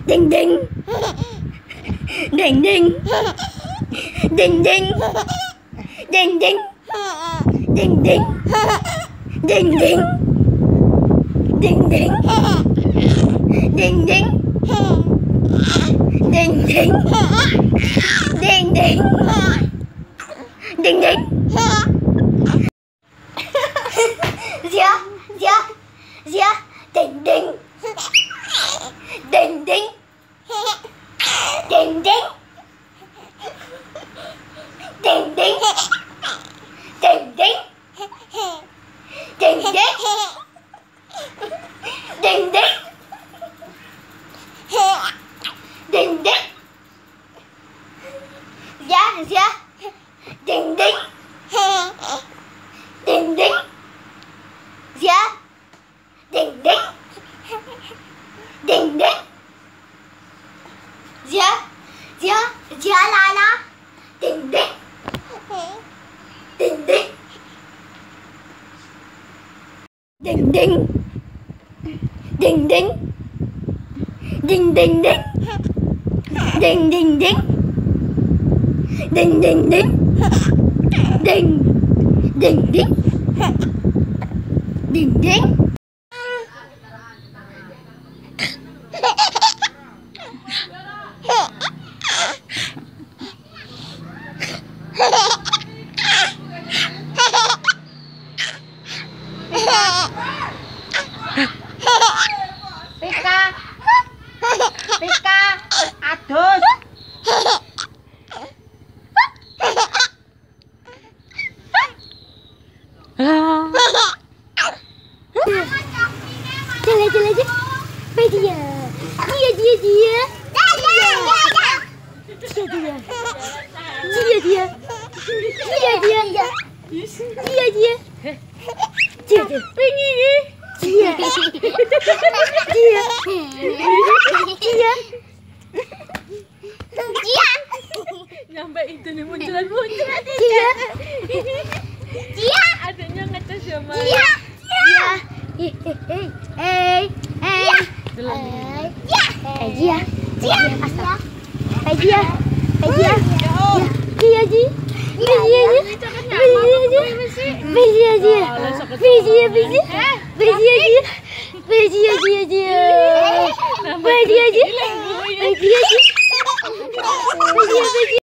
Ding ding. Ding ding. Ding ding. Ding ding. Ding ding. Ding ding. Ding ding. Ding ding. Ding ding. Ding ding. Ding ding. Zia, Zia, Zia, ding ding. Ding ding. Ding ding. Ding ding. Ding ding. Ding ding. Ding ding. Ding ding. Zia, Zia. Ding ding. Ding ding. Zia. Ding ding. Ding ding. Zia, Zia, Zia Lala. Ding ding. Ding ding. Ding ding. Ding ding. Ding ding ding. Ding ding ding. Ding ding ding. Ding ding ding. Ding ding. Pika, Pika, adus. Jalan jalan aja. Dia. Nyampe itu nih munculan adanya ngetes ya Mas. Dia.